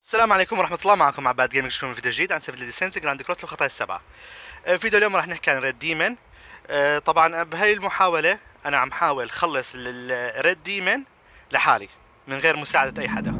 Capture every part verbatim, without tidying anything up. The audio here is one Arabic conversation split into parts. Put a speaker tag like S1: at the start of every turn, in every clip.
S1: السلام عليكم ورحمة الله. معكم عباد جيمنج. شكرا فيديو جديد عن سيفل ديسنس جراند كروس الخطايا السبعة. آه، فيديو اليوم راح نحكي عن ريد ديمن. آه، طبعا بهاي المحاولة أنا عم حاول خلص الريد ديمن لحالي من غير مساعدة أي حدا.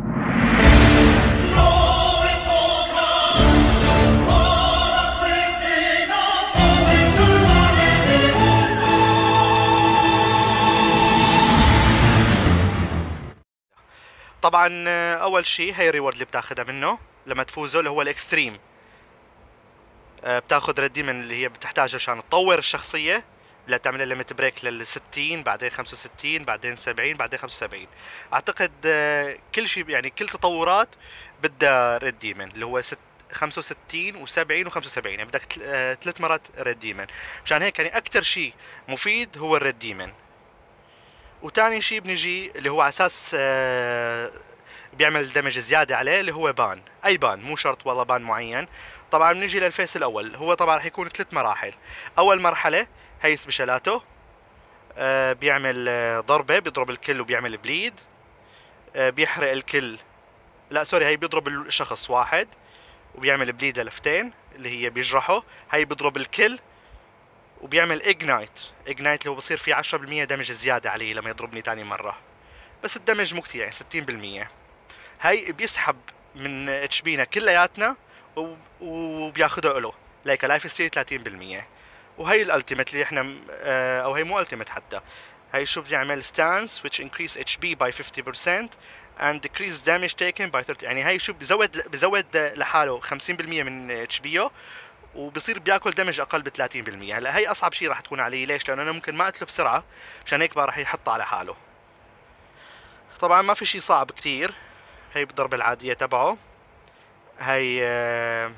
S1: طبعا آه، أول شيء هي الريورد اللي بتاخدها منه لما تفوزوا اللي هو الإكستريم. آه، بتاخد ريد ديمن اللي هي بتحتاجها عشان تطور الشخصية، لا تعمل ليميت بريك لل ستين، بعدين خمسة وستين، بعدين سبعين، بعدين خمسة وسبعين. اعتقد آه، كل شيء يعني كل تطورات بدها ريد ديمن اللي هو ست خمسة وستين و70 و75، يعني بدك تل- آه، ثلاث مرات ريد ديمن. مشان هيك يعني اكثر شيء مفيد هو الريد ديمن. وتاني شيء بنجي اللي هو على اساس آه، بيعمل دمج زيادة عليه اللي هو بان، اي بان مو شرط والله بان معين. طبعا بنجي للفيس الاول، هو طبعا رح يكون ثلاث مراحل. اول مرحلة هي سبيشالاته، آه بيعمل آه ضربة بيضرب الكل وبيعمل بليد. آه بيحرق الكل، لا سوري، هي بيضرب الشخص واحد وبيعمل بليد لفتين اللي هي بيجرحه. هي بيضرب الكل وبيعمل اجنايت. اجنايت اللي هو بصير فيه عشرة بالمية دمج زيادة عليه لما يضربني تاني مرة، بس الدمج مو كثير يعني ستين بالمية. هاي بيسحب من اتش بينا كلياتنا وب- وبياخده له لايك لايف ستيل ثلاثين بالمية. وهي الالتيميت اللي احنا اه، او هي مو التيميت حتى، هي شو بيعمل stance which increase اتش بي by fifty percent and decrease damage taken by thirty. يعني هي شو بزود بزود لحاله خمسين بالمية من اتش بيه وبصير بياكل دمج اقل ب ثلاثين بالمية. هلا هي اصعب شيء راح تكون علي، ليش؟ لانه انا ممكن ما اقتله بسرعه، مشان هيك بقى راح يحطها على حاله. طبعا ما في شيء صعب كتير. هي بالضربة العادية تبعه، هي آه،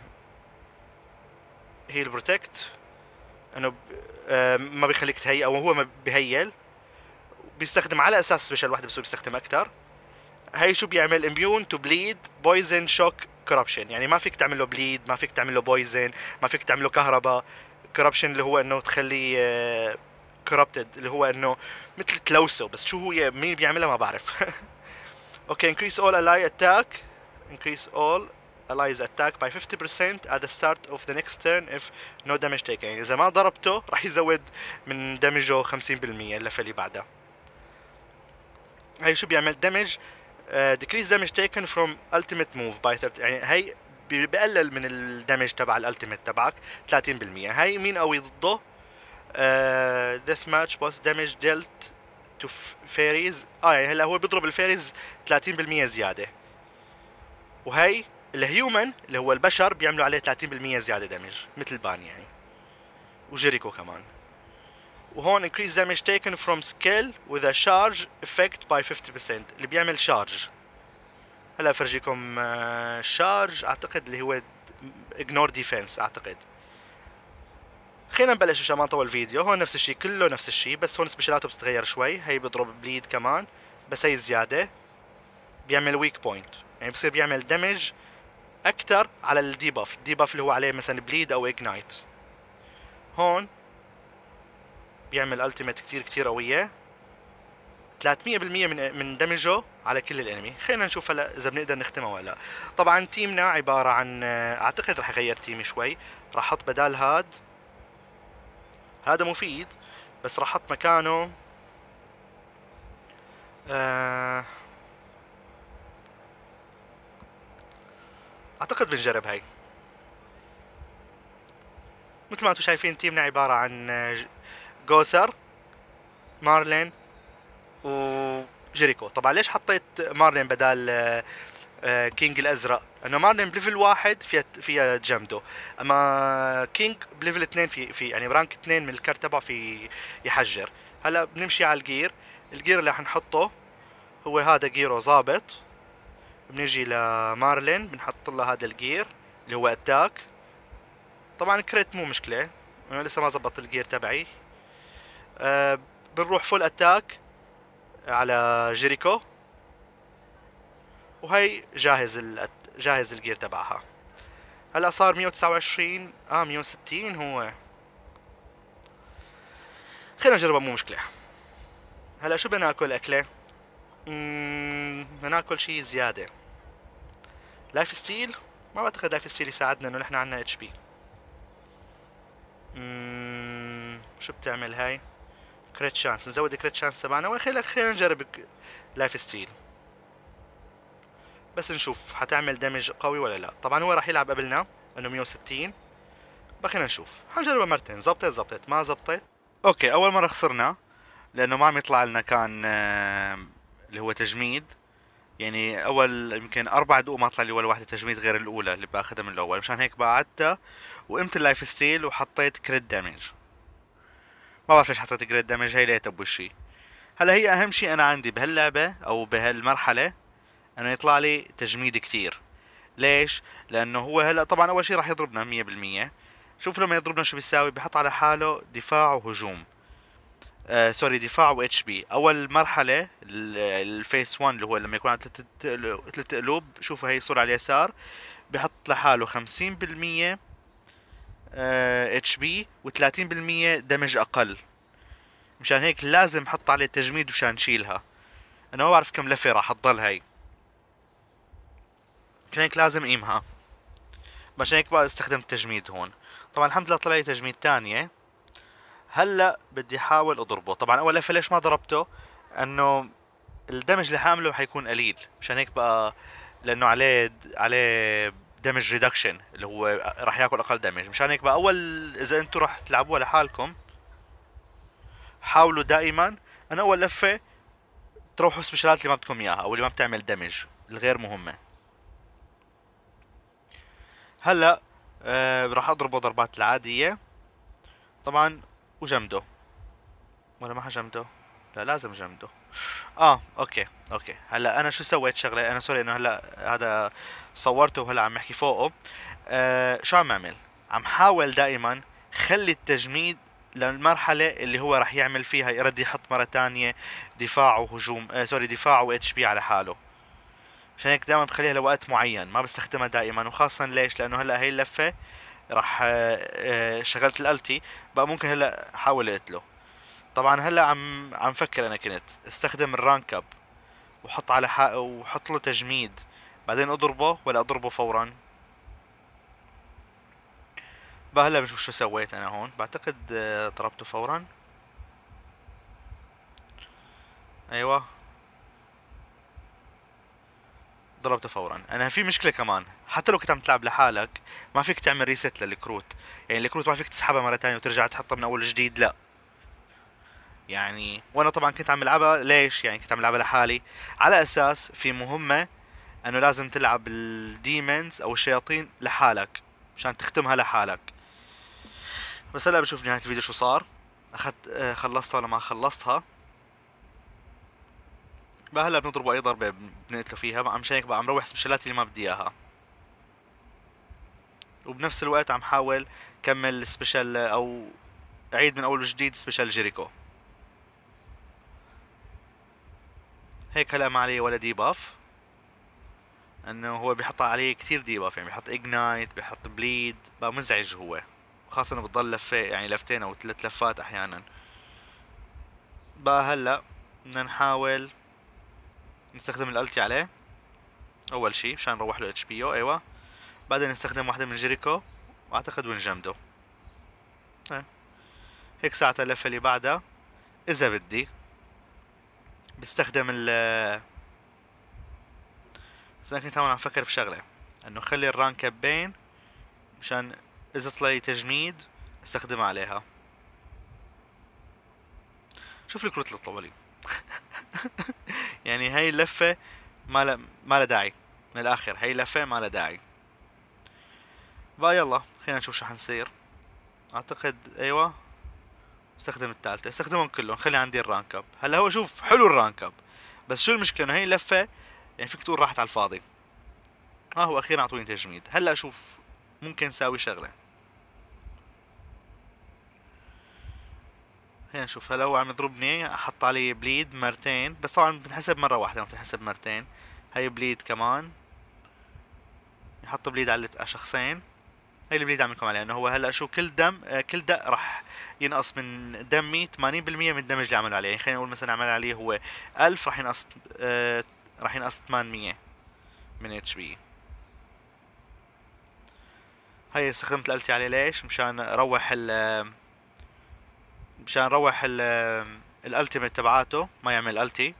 S1: هي البروتكت، انه ب- آه، ما بيخليك تهيل او هو ما بيهيل. بيستخدم على اساس سبيشال واحدة بس هو بيستخدم اكثر. هي شو بيعمل؟ امبيون تو بليد بويزن شوك كوربشن، يعني ما فيك تعمل له بليد، ما فيك تعمل له بويزن، ما فيك تعمل له كهرباء. كوربشن اللي هو انه تخليه كوربتد، اللي هو انه مثل تلوثه، بس شو هو مين بيعملها ما بعرف. اوكي increase all ally attack increase all allies attack by fifty percent at the start of the next turn if no damage taken. يعني اذا ما ضربته راح يزود من دمجه خمسين بالمية اللفه اللي بعدها. هي شو بيعمل؟ damage uh, decrease damage taken from ultimate move by thirty. يعني هي بي- بقلل من الدمج تبع الالتيميت تبعك ثلاثين بالمية. هي مين قوي ضده؟ uh, death match boss damage dealt to fairies. اه يعني هلا هو بيضرب الفيريز ثلاثين بالمية زياده، وهي الهيومن اللي هو البشر بيعملوا عليه ثلاثين بالمية زياده دمج مثل بان يعني، وجيريكو كمان. وهون increase damage taken from skill with a charge effect by fifty percent اللي بيعمل شارج. هلا افرجيكم شارج، اعتقد اللي هو ignore defense اعتقد. خلينا نبلش عشان ما نطول الفيديو. هون نفس الشيء، كله نفس الشيء، بس هون سبيشالاته بتتغير شوي. هي بيضرب بليد كمان، بس هي زياده. بيعمل ويك بوينت، يعني بصير بيعمل دمج اكثر على الديباف. الديباف اللي هو عليه مثلا بليد او اجنايت. هون بيعمل التيميت كتير كتير قويه، ثلاثمية بالمية من من دمجه على كل الانمي. خلينا نشوف هلا اذا بنقدر نختمها ولا لا. طبعا تيمنا عباره عن، اعتقد رح اغير تيمي شوي. راح احط بدال هاد، هذا مفيد، بس راح احط مكانه آه، اعتقد بنجرب هاي. مثل ما انتم شايفين تيمنا عباره عن آه، جوثر، مارلين، وجيريكو. طبعا ليش حطيت مارلين بدال آه، آه، كينج الازرق؟ انه مارلين بليفل واحد فيها فيها جامدو، اما كينج بليفل اثنين في في يعني برانك اثنين من الكارت تبعه في يحجر. هلا بنمشي على الجير. الجير اللي حنحطه هو هذا جيرو ظابط. بنيجي لمارلين بنحط له هذا الجير اللي هو اتاك. طبعا كريت مو مشكله، انا لسه ما زبطت الجير تبعي. أه بنروح فول اتاك على جيريكو، وهي جاهز ال... جاهز الجير تبعها. هلا صار مية وتسعة وعشرين، اه مية وستين هو. خلينا نجربها مو مشكلة. هلا شو بدنا ناكل اكلة؟ مم... بدنا ناكل شي زيادة. لايف ستيل، ما بعتقد لايف ستيل يساعدنا انه نحن عنا اتش بي. شو بتعمل هاي؟ كريت شانس، نزود كريت شانس تبعنا، وخلينا خلينا نجرب لايف ستيل بس نشوف حتعمل دمج قوي ولا لا. طبعا هو راح يلعب قبلنا انه مية وستين، خلينا نشوف. حنجربها مرتين، زبطت زبطت ما زبطت. اوكي، اول مرة خسرنا لانه ما عم يطلع لنا كان آه، اللي هو تجميد. يعني اول يمكن اربع دقوق ما طلع لي ولا واحدة تجميد غير الاولى اللي باخذها من الاول، مشان هيك بعدتها وقمت اللايف ستيل وحطيت كريت دامج. ما بعرف ليش حطيت كريت دامج، هي ليت ابو شي. هلا هي اهم شي انا عندي بهاللعبة او بهالمرحلة انه يطلع لي تجميد كثير. ليش؟ لانه هو هلا طبعا اول شي راح يضربنا مية بالمية. شوف لما يضربنا شو بيساوي، بحط على حاله دفاع وهجوم. آه سوري، دفاع و اتش بي. اول مرحلة الفيس واحد اللي هو لما يكون على ثلاث قلوب، شوفوا هي صورة على اليسار، بحط لحاله خمسين بالمية اتش بي و ثلاثين بالمية دمج اقل. مشان هيك لازم احط عليه تجميد مشان نشيلها. انا ما بعرف كم لفة راح تضل هاي، مشان هيك لازم اقيمها. مشان هيك بقى استخدمت تجميد هون. طبعا الحمد لله طلع لي تجميد تانية. هلا بدي احاول اضربه. طبعا اول لفة ليش ما ضربته؟ انه الدمج اللي حامله حيكون قليل، مشان هيك بقى لانه عليه عليه دمج ريدكشن اللي هو راح ياكل اقل دمج. مشان هيك بقى اول اذا انتم راح تلعبوها لحالكم حاولوا دائما انا اول لفة تروحوا سبيشالات اللي ما بدكم اياها او اللي ما بتعمل دمج الغير مهمة. هلا آه راح اضربه ضربات العادية طبعا وجمده. ولا ما حجمده؟ لا لازم جمده. اه اوكي اوكي. هلا انا شو سويت شغله، انا سوري انه هلا هذا صورته وهلا عم احكي فوقه. آه شو عم اعمل؟ عم حاول دائما خلي التجميد للمرحلة اللي هو راح يعمل فيها يرد يحط مرة تانية دفاع وهجوم، آه سوري دفاع و اتش بي على حاله. عشان هيك دائما بخليها لوقت معين، ما بستخدمها دائما. وخاصة ليش؟ لانه هلا هي اللفة راح آه آه شغلت الالتي بقى، ممكن هلا احاول اقتله. طبعا هلا عم عم فكر انا كنت استخدم الرانك اب وحط على حق وحط له تجميد بعدين اضربه ولا اضربه فورا. بقى هلا بشوف شو سويت انا هون. بعتقد آه، ضربته فورا. ايوه ضربته فورا. انا في مشكله كمان، حتى لو كنت عم تلعب لحالك ما فيك تعمل ريست للكروت. يعني الكروت ما فيك تسحبها مره تانية وترجع تحطها من اول جديد، لا. يعني وانا طبعا كنت عم العبها ليش؟ يعني كنت عم العبها لحالي على اساس في مهمه انه لازم تلعب الديمونز او الشياطين لحالك مشان تختمها لحالك. بس هلا بشوف نهاية الفيديو شو صار. اخذت آه، خلصتها ولا ما خلصتها. بقى هلا بنضربه اي ضربة بنقتله فيها بقى، مشان هيك بقى عم روح سبيشالات اللي ما بدي اياها. وبنفس الوقت عم حاول كمل سبيشال او اعيد من اول وجديد سبيشال جيريكو. هيك هلا ما عليه ولا ديباف، انه هو بيحط عليه كثير ديباف. يعني بيحط اجنايت، بيحط بليد، بقى مزعج هو. خاصة انه بتضل لفة يعني لفتين او ثلاث لفات احيانا. بقى هلا بدنا نحاول نستخدم الالتي عليه اول شي مشان نروح له اتش بي او. ايوه بعدين نستخدم واحدة من جيريكو واعتقد ونجمده. اه. هيك ساعتها اللفة اللي بعدها اذا بدي بستخدم ال بس انا كنت هون عم فكر بشغلة، انه خلي الرانك بين مشان اذا طلع لي تجميد استخدمها عليها. شوف الكروت اللي طلعوا لي. يعني هاي اللفة ما لا ما لها داعي. من الاخر هاي لفة ما لها داعي. بقى يلا خلينا نشوف شو حنصير. اعتقد ايوه استخدم الثالثة، استخدمهم كلهم خلي عندي الرانك اب. هلا هو شوف حلو الرانك اب، بس شو المشكلة انه هي اللفة يعني فيك تقول راحت على الفاضي. ها هو اخيرا اعطوني تجميد. هلا شوف ممكن نساوي شغلة. خلينا نشوف. هلا هو عم يضربني، حط علي بليد مرتين، بس طبعا بتنحسب مرة واحدة ما بتنحسب مرتين. هاي بليد كمان، يحط بليد على شخصين. هي البليد عم لكم عليها انه هو هلا شو كل دم آه، كل دق راح ينقص من دمي ثمانين بالمية من الدمج اللي عمله عليه. يعني خلينا نقول مثلا عمل عليه هو ألف راح ينقص آه راح ينقص ثمانمية من اتش بي. هاي استخدمت الالتي عليه ليش؟ مشان اروح ال مشان اروح ال الالتيميت تبعاته ما يعمل التي.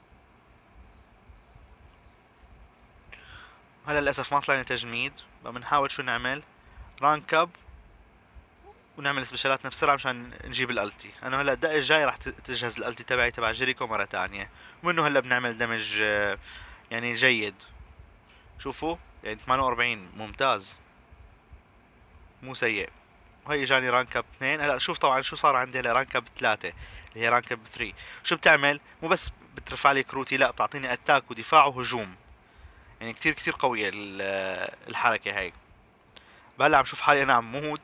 S1: هلا للاسف ما طلعنا تجميد، بنحاول شو نعمل، رانك اب ونعمل سبيشالاتنا بسرعه مشان نجيب الالتي. انا هلا الدقه الجاي راح تجهز الالتي تبعي تبع جيريكو مره تانية، ومنه هلا بنعمل دمج آه، يعني جيد. شوفوا يعني ثمانية وأربعين ممتاز، مو سيء. وهي اجاني رانك اب اثنين. هلا شوف طبعا شو صار عندي هلا رانك اب ثلاثة اللي هي رانك اب ثلاثة. شو بتعمل؟ مو بس بترفع لي كروتي، لا بتعطيني اتاك ودفاع وهجوم. يعني كتير كتير قوية ال- الحركة هاي. بهلا عم شوف حالي انا عم موت.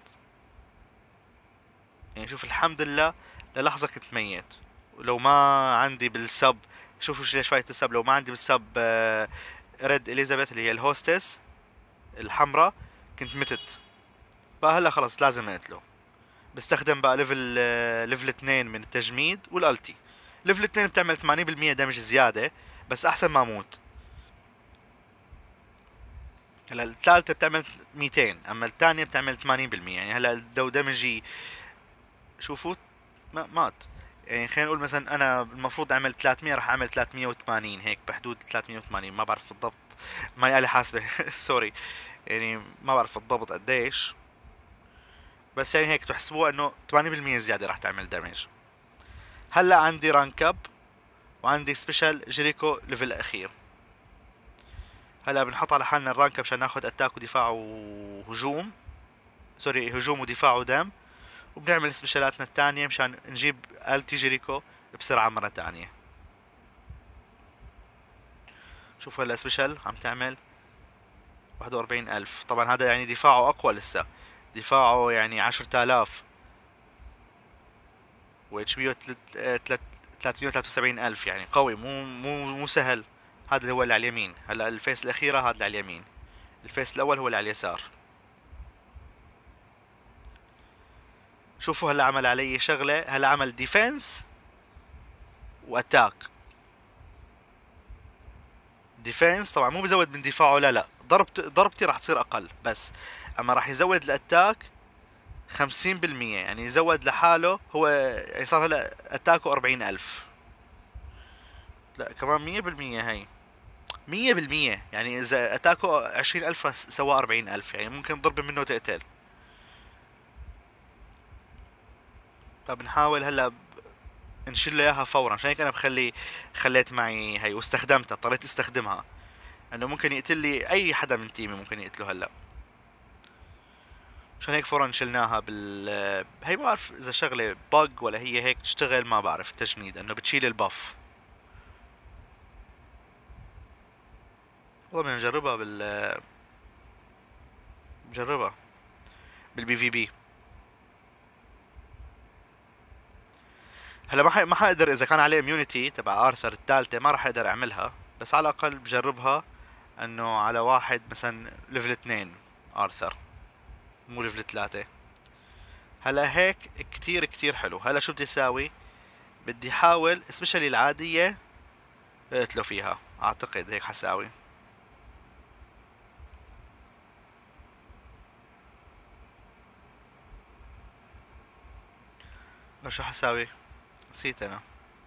S1: يعني شوف الحمد لله للحظة كنت ميت. ولو ما عندي بالسب، شوفوا شو ليش فايت السب، لو ما عندي بالسب آه، ريد اليزابيث اللي هي الهوستس الحمراء كنت متت. بقى هلا خلص لازم اقتله. بستخدم بقى ليفل آه، ليفل اثنين من التجميد والالتي. ليفل اثنين بتعمل ثمانين بالمية دمج زيادة، بس احسن ما اموت. هلا الثالثة بتعمل ميتين، اما الثانية بتعمل ثمانين بالمية. يعني هلا لو دمجي شوفوا ما مات. يعني خلينا نقول مثلا انا المفروض اعمل ثلاثمية، راح اعمل ثلاثمية وثمانين، هيك بحدود ثلاثمية وثمانين، ما بعرف بالضبط، ما آلة حاسبة سوري. يعني ما بعرف بالضبط قديش، بس يعني هيك تحسبوها انه ثمانين بالمية زيادة راح تعمل دامج. هلا عندي رانك اب وعندي سبيشال جيريكو ليفل اخير. هلا بنحط على حالنا الرانك اب عشان ناخذ اتاك ودفاع وهجوم، سوري هجوم ودفاع ودم. وبنعمل سبيشالاتنا الثانية مشان نجيب التي جيريكو بسرعة مرة تانية. شوفوا هلا سبيشال عم تعمل واحد وأربعين ألف. طبعا هذا يعني دفاعه أقوى لسه، دفاعه يعني عشرة آلاف، و اتش بي ثلاثمية وثلاثة وسبعين ألف. يعني قوي، مو مو مو سهل. هذا هو اللي على اليمين. هلا الفيس الأخيرة هذا اللي على اليمين، الفيس الأول هو اللي على اليسار. شوفوا هلا عمل علي شغلة، هلا عمل ديفنس واتاك. ديفنس طبعا مو بزود من دفاعه، لا لا، ضربت ضربتي راح تصير اقل بس، اما راح يزود الاتاك خمسين بالمية. يعني يزود لحاله هو، يعني صار هلا اتاكه أربعين ألف. لا كمان مية بالمية هي، مية بالمية. يعني اذا اتاكه عشرين ألف سواه أربعين ألف، يعني ممكن ضربة منه تقتل. فبنحاول هلا نشيل له اياها فورا. عشان هيك انا بخلي خليت معي هي واستخدمتها، اضطريت استخدمها، انه ممكن يقتل لي اي حدا من تيمي، ممكن يقتله هلا. عشان هيك فورا شلناها بال هي. ما بعرف اذا شغله بق ولا هي هيك تشتغل، ما بعرف التجميد انه بتشيل الباف. والله بدنا نجربها بال نجربها بالبي في بي. هلا ما ح... ما حقدر اذا كان عليه اميونيتي تبع ارثر الثالثه، ما راح اقدر اعملها، بس على الاقل بجربها انه على واحد مثلا ليفل اثنين ارثر، مو ليفل ثلاثة. هلا هيك كتير كتير حلو. هلا شو بدي اساوي؟ بدي احاول سبيشالي العادية اقتله فيها، اعتقد هيك حساوي. لا شو حساوي، نسيت انا.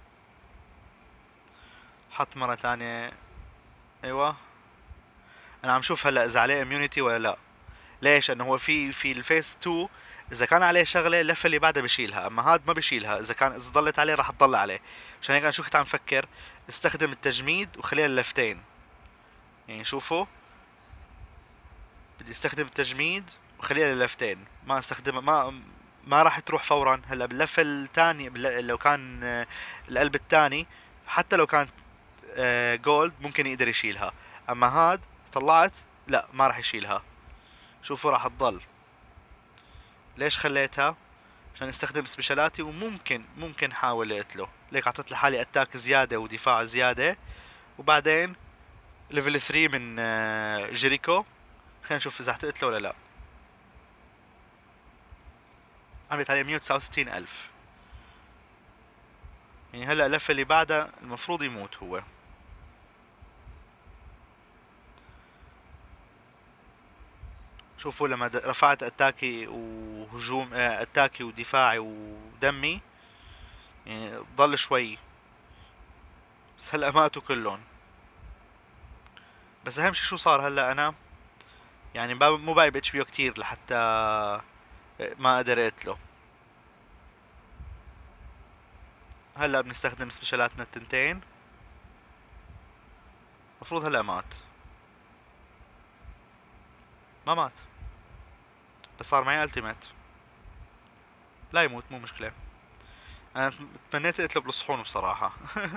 S1: حط مرة تانية. ايوه، انا عم شوف هلا اذا عليه اميونيتي ولا لا. ليش؟ انه هو في في الفيس اثنين اذا كان عليه شغله اللفه اللي بعدها بشيلها، اما هاد ما بشيلها. اذا كان اذا ضلت عليه راح تضل عليه. عشان هيك انا شو كنت عم فكر، استخدم التجميد وخليها اللفتين. يعني شوفوا، بدي استخدم التجميد وخليها للفتين، ما استخدم ما ما راح تروح فورا. هلا باللفه الثانيه لو كان آه، القلب الثاني حتى لو كانت جولد ممكن يقدر يشيلها، اما هاد طلعت لا ما راح يشيلها. شوفوا راح تضل. ليش خليتها؟ عشان استخدم سبيشالاتي وممكن ممكن حاول اقتله. ليك اعطيت لحالي اتاك زيادة ودفاع زيادة. وبعدين ليفل ثلاثة من آه، جيريكو. خلينا نشوف اذا حتقتله ولا لا. عملت عليه مية وتسعة وستين الف. يعني هلا اللفة اللي بعدها المفروض يموت هو. شوفوا لما د- رفعت اتاكي وهجوم آه، اتاكي ودفاعي ودمي، يعني ضل شوي، بس هلا ماتوا كلهم. بس اهم شي شو صار هلا انا، يعني با- مو بايب اتش بيو كتير لحتى ما اقدر اقتله. هلا بنستخدم سبيشالاتنا التنتين. مفروض هلا مات. ما مات، بس صار معي التيميت. لا يموت مو مشكلة. انا تمنيت اقتله بالصحون بصراحة.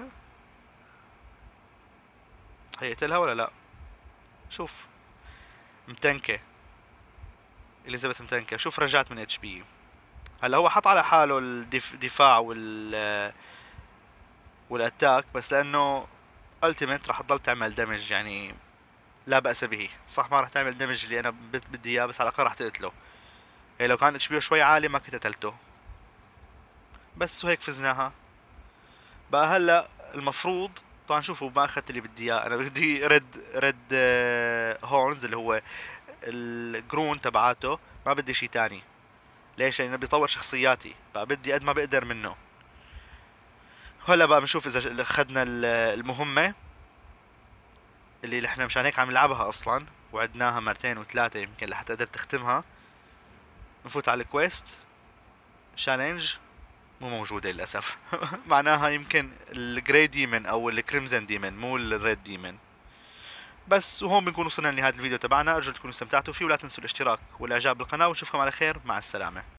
S1: هيقتلها ولا لا؟ شوف، متنكة. اليزابيث متنكة. شوف رجعت من اتش بي. هلا هو حط على حاله الدفاع وال والاتاك، بس لانه التيميت راح تضل تعمل دمج، يعني لا بأس به. صح ما راح تعمل دمج اللي انا بد- بدي اياه، بس على الاقل راح تقتله. يعني لو كان اتش بي شوي عالي ما كنت قتلته. بس وهيك فزناها. بقى هلا المفروض، طبعا شوفوا ما اخذت اللي بدي اياه. انا بدي ريد ريد هورنز اللي هو الجرون تبعاته، ما بدي شي تاني. ليش؟ لانه بيطور شخصياتي، بقى بدي قد ما بقدر منه. هلا بقى بنشوف اذا اخذنا ال- المهمة اللي احنا مشان هيك عم نلعبها اصلا، وعدناها مرتين وثلاثة يمكن لحتى قدرت تختمها. نفوت على الكويست شالنج، مو موجودة للأسف. معناها يمكن الجراي ديمن أو الكريمزن ديمن، مو الريد ديمن. بس وهون بنكون وصلنا لنهاية الفيديو تبعنا. أرجو تكونوا استمتعتوا فيه، ولا تنسوا الاشتراك والإعجاب بالقناة، ونشوفكم على خير. مع السلامة.